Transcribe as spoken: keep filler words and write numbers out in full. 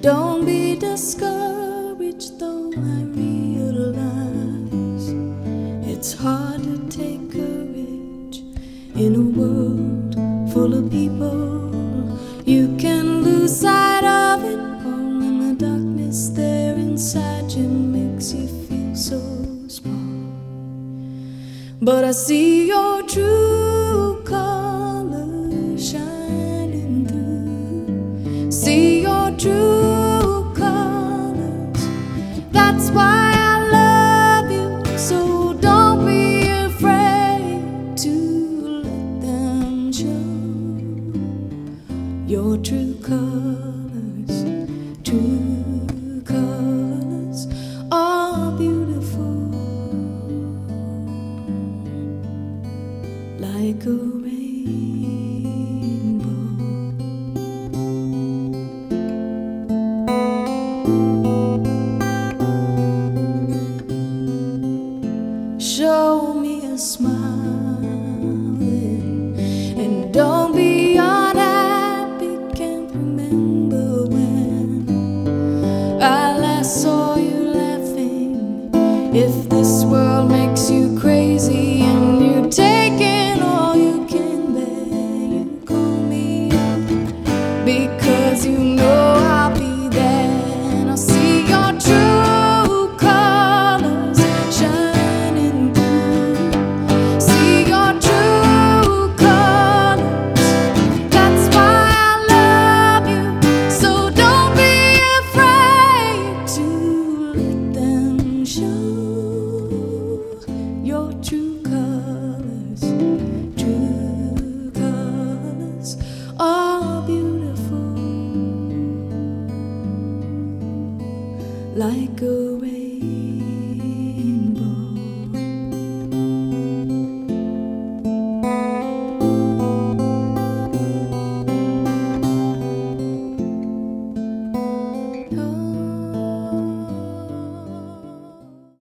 Don't be discouraged, though I realize it's hard to take courage in a world full of people. You can lose sight of it all, and the darkness there inside you makes you feel so small. But I see your true colors shining through. See your true colors. That's why I love you. So don't be afraid to let them show your true colors. True colors are beautiful, like a rainbow. Show me a smile, and don't be unhappy. Can't remember when I last saw you laughing. If this world makes you crazy and you're taking all you can bear, you call me up, because you know I'll be there. And I'll see your true colors shining through. See your true colors. That's why I love you. So don't be afraid to let them show your true colors. True colors are beautiful, like a rainbow.